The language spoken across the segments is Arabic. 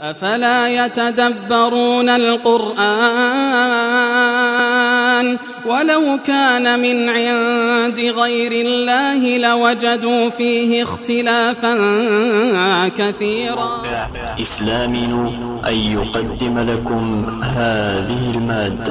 أفلا يتدبرون القرآن ولو كان من عند غير الله لوجدوا فيه اختلافا كثيرا. إسلامي أن يقدم لكم هذه المادة.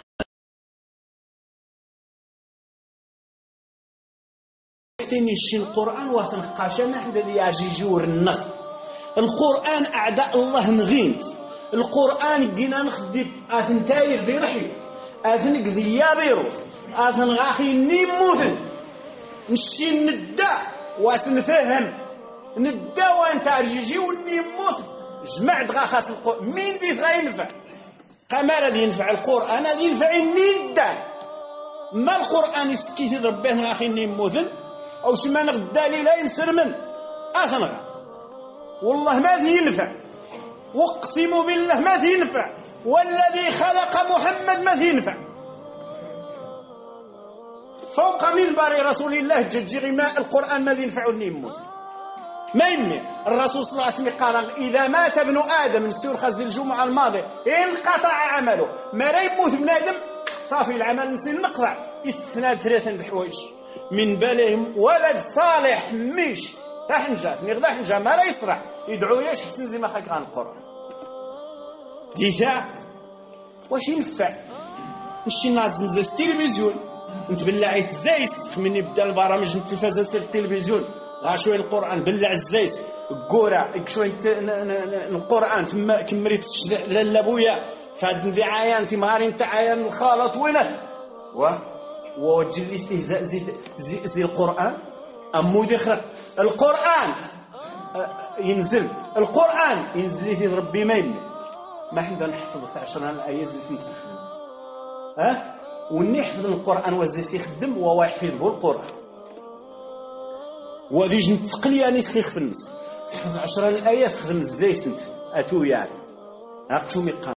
نشي القرآن وثنقاشنا حدا اللي يعجيجور النخ القرآن أعداء الله نغينت القرآن جينا نخدي أثن تاير ذي رحي أثن قذيا بيروث أثن غاخي نيموثن نشي ندا واسنفهم ندا وانت عجيجي ونيموث جمعت غاخاس القرآن مين دي غاينفع قمارة دي ينفع القرآن هذه ينفع الندا ما القرآن يسكيت ربيه غاخي نيموثن أو شما نغدالي لا ينسر من أثنغا والله ما ذي ينفع واقسموا بالله ما ذي ينفع والذي خلق محمد ما ذي ينفع فوق منبر رسول الله جدجي غماء القرآن ما ذي ينفع النيموث ما يمي الرسول صلى الله عليه وسلم قال إذا مات ابن آدم نسير خزد الجمعة الماضية انقطع عمله ما لا يموت ابن آدم صافي العمل نسير نقطع استثناء ثلاثة الحوايج من بالهم ولد صالح مش فحنجا نغدا حنجا ما لا يصرح يدعو ياش حسن زي ما خاك عن القرآن ديتا واش ينفع نمشي نعزم زي التلفزيون نتبلع الزايس مني بدا البرامج التلفزه سير التلفزيون غا شويه القرآن بلع الزايس كورا شويه القرآن ثم كمريت لالا بويا فهاد ذي عيان في مهارين تاع عيان الخالط وينه ووجه الاستهزاء زي القرآن أمو دخل القرآن ينزل القرآن ينزل في ربي ما يمني ما حنا نحفظ 10 الآيات زي سيخدم ونحفظ القرآن وزي سيخدم وهو يحفظه القرآن وذي جن تقلياني تخيخ في النص تحفظ 10 الآيات خدم ازاي سنت أتو يعني هاك شو ميقام